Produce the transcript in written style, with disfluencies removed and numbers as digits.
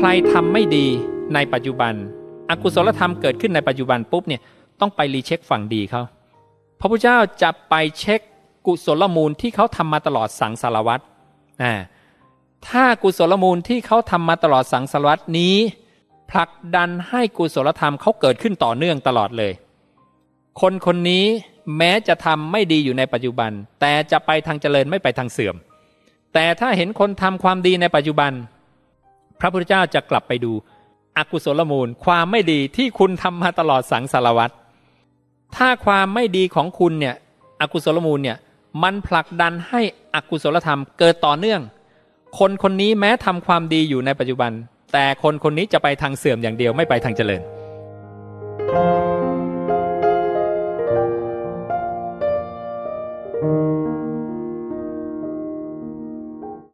รทำไม่ดีในปัจจุบันอกุศลธรรมเกิดขึ้นในปัจจุบันปุ๊บเนี่ยต้องไปรีเช็คฝั่งดีเขาพระพุทธเจ้าจะไปเช็คกุศลมูลที่เขาทำมาตลอดสังสารวัฏถ้ากุศลมูลที่เขาทำมาตลอดสังสารวัฏนี้ผลักดันให้กุศลธรรมเขาเกิดขึ้นต่อเนื่องตลอดเลยคนคนนี้แม้จะทำไม่ดีอยู่ในปัจจุบันแต่จะไปทางเจริญไม่ไปทางเสื่อมแต่ถ้าเห็นคนทำความดีในปัจจุบันพระพุทธเจ้าจะกลับไปดูอกุศลมูลความไม่ดีที่คุณทำมาตลอดสังสารวัฏถ้าความไม่ดีของคุณเนี่ยอกุศลมูลเนี่ยมันผลักดันให้อกุศลธรรมเกิดต่อเนื่องคนคนนี้แม้ทำความดีอยู่ในปัจจุบันแต่คนคนนี้จะไปทางเสื่อมอย่างเดียวไม่ไปทางเจริญ